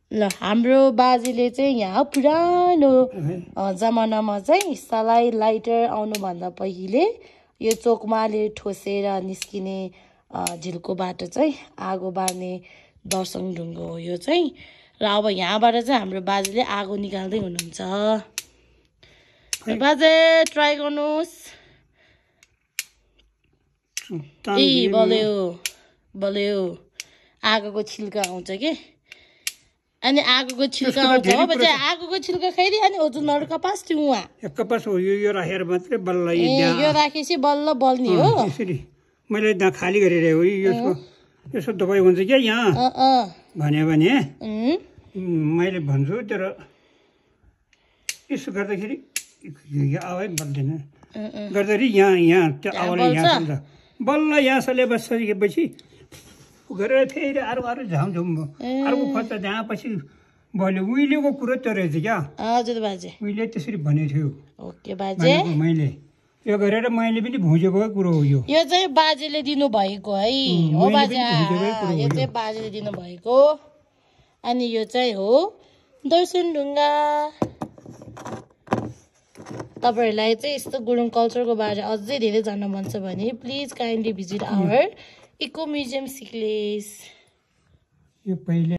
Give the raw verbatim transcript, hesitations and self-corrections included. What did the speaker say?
ल हाम्रो बाजेले चाहिँ यहाँ पुरानो जमानामा चाहिँ सलाई लाइटर आउनुभन्दा पहिले यो चोकमाले ठोसेर निस्किने झिल्कोबाट चाहिँ आगो बार्ने दर्शन ढुङ्गो हो यो चाहिँ। र अब यहाँबाट चाहिँ हाम्रो बाजेले आगो निकाल्दै हुनुहुन्छ। बाजे ट्राई गर्नुहोस्। ए बल्यो बल्यो आगोको छिल्का आउँछ के। अनि आगोको छिल्का आउँछ हो बच्चा। आगोको छिल्का खाइदि अनि ओजुनहरु कपास थियो उहाँ एक कपास हो यो यो राखेर मात्रै बल्ल यो राखेपछि बल्ल बल्ने हो। यसरी मैले दा खाली गरिरहेको हो यसको यसो दबाई हुन्छ क्या यहाँ भने भने मैले भन्छु तर यसो गर्दाखेरि यो आवाज बल्दैन गर्दाखेरि यहाँ यहाँ त्यो आवाजले यहाँ सुन्छ बल्ल यहाँ सले बसिसकेपछि गरेर फेरि अरू अरू झामझुम अर्को खोज्दा जहाँ पछि बल्यो उहिलेको कुरो त्यो रहेछ क्या। हजुर बाजे उहिले त्यसरी भनेको थियो। ओके बाजे मैले यो गरेर मैले पनि भुजेको कुरो हो यो यो चाहिँ बाजेले दिनु भएको है हो बाजे। यो चाहिँ बाजेले दिनु भएको अनि यो चाहिँ हो दर्शन ढुङ्गा। तपाईहरुलाई चाहिँ यस्तो गुरुङ कल्चरको बारे अझै धेरै जान्न मन छ भने please kindly visit our eco museum Sikles. यो पहिले